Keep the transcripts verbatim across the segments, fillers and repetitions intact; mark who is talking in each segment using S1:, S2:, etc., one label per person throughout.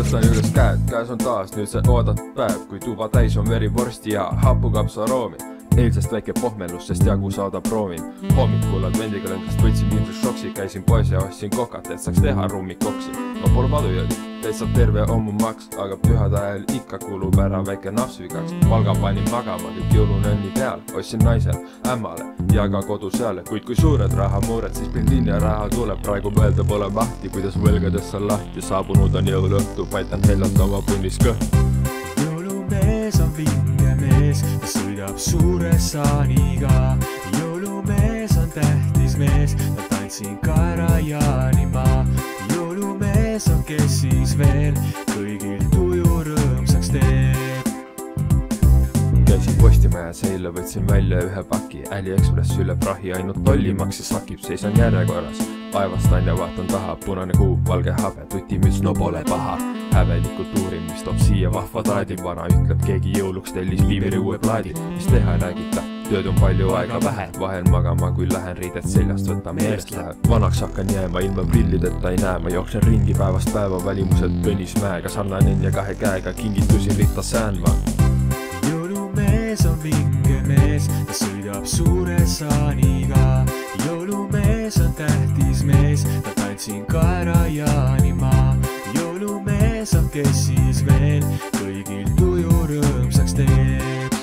S1: tõstan üles käed, käes on taas nüüd see oodatud päev, kui tuba täis on veri vorsti ja hapukapsaroomi. Eilsest väike pohmelus, sest jagu saada proovin. Hommikul advendiga lendast võtsin ilmselt šoksi, käisin poes ja ostsin kokat, et saaks teha rummikoksi. Ma pole madujad, täitsa terve on mu maks, aga pühade ajal ikka kulub ära väike nafsvigaks. Palga panin magama, kõik jõulunönni peal, ostsin naisel, ämmale ja ka kodus jälle. Kuid kui suured rahamuured, siis pildin ja raha tuleb. Praegu mõelda pole mahti, kuidas võlgadest on lahti. Saabunud on jõuluõhtu, paitan hellalt oma punnis kõhtu.
S2: Jõulumees on vinge mees, ta sõidab suure saaniga. Jõulumees on tähtis mees, ta tantsin kaera Jaanimaa. Jõulumees on kes siis veel, kõigil tuju rõõmsaks teeb.
S1: Käisin Postimäes eile, võtsin välja ühe paki. AliExpress üle prahi, ainult tollimaks ja sakib, seisan järjekorras. Vaevastan ja vaatan taha, punane kuu, valge habe, tutimüts, no pole paha. Hävelikult uurin, mis toob siia vahva taadi. Vana ütleb, keegi jõuluks tellis piiberi uue plaadi. Mis teha räägita, tööd on palju aega vähe. Vahel magama, kui lähen riidet seljast võtta meelest läheb. Vanaks hakkan jääma, ilma prillideta ei näe. Ma jooksen ringi päevast päeva, välimuselt Tõnis Mäega. Sarnanen ja kahe käega kingitusi ritta säänma.
S2: Jõulumees on vinge mees, ta sõidab suure saaniga. Jõulumees on tähtis mees, ta tantsin kaera Jaanimaa. Jõulumees on kes siis veel, kõigil tuju rõõmsaks teeb.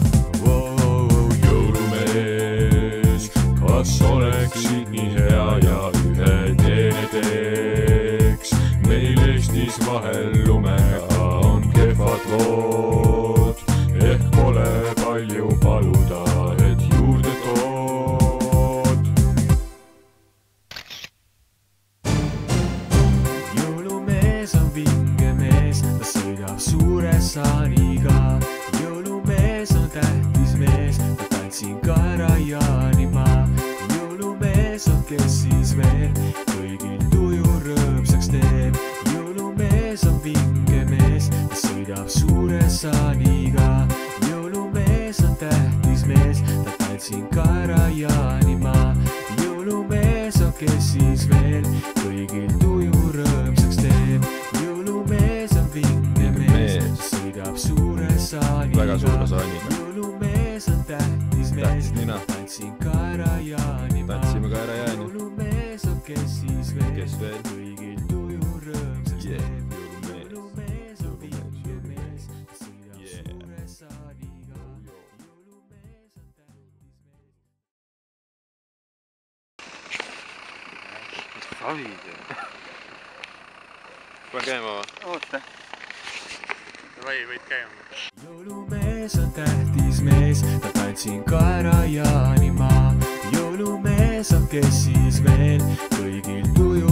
S3: Jõulumees, kas oleksid nii hea ja ühe teene teeks? Meil Eestis vahel lumega on kehvad lood, ehk pole palju paluda, et juurde tood.
S2: Jõulumees on vinge mees, ta sõidab suure saaniga. Jõulumees on tähtis mees, ta tantsin kaera Jaanimaa. Jõulumees on kes siis veel, kõigil tuju rõõmsaks teeb. Jõulumees on vinge mees, ta sõidab suure saaniga. Jõulumees on tähtis mees, ta tantsin kaera Jaanimaa. Jõulumees on kes siis veel, kõigil tuju rõõmsaks teeb. Jõulumees on vinge mees, ta sõidab suure saaniga.
S1: Väga suure saaniga.
S2: Jõulumees on tähtis mees, ta tantsin kaera Jaanimaa.
S1: Tantsime kaera Jaani.
S2: Jõulumees on kes siis veel,
S1: Kes veel?
S2: kõigil tuju rõõmsaks
S1: Yeah,
S2: teeb.
S1: jõulumees.
S2: Jõulumees on vinge mees, ta sõidab suure saaniga. Jõulumees on tähtis mees.
S4: Mis ravid ja? Pean käima va?
S5: Oota. Vai, võid käima.
S2: Jõulumees on tähtis mees, ta tantsin kaera Jaanimaa. Jõulumees on kes siis veel, kõigil tuju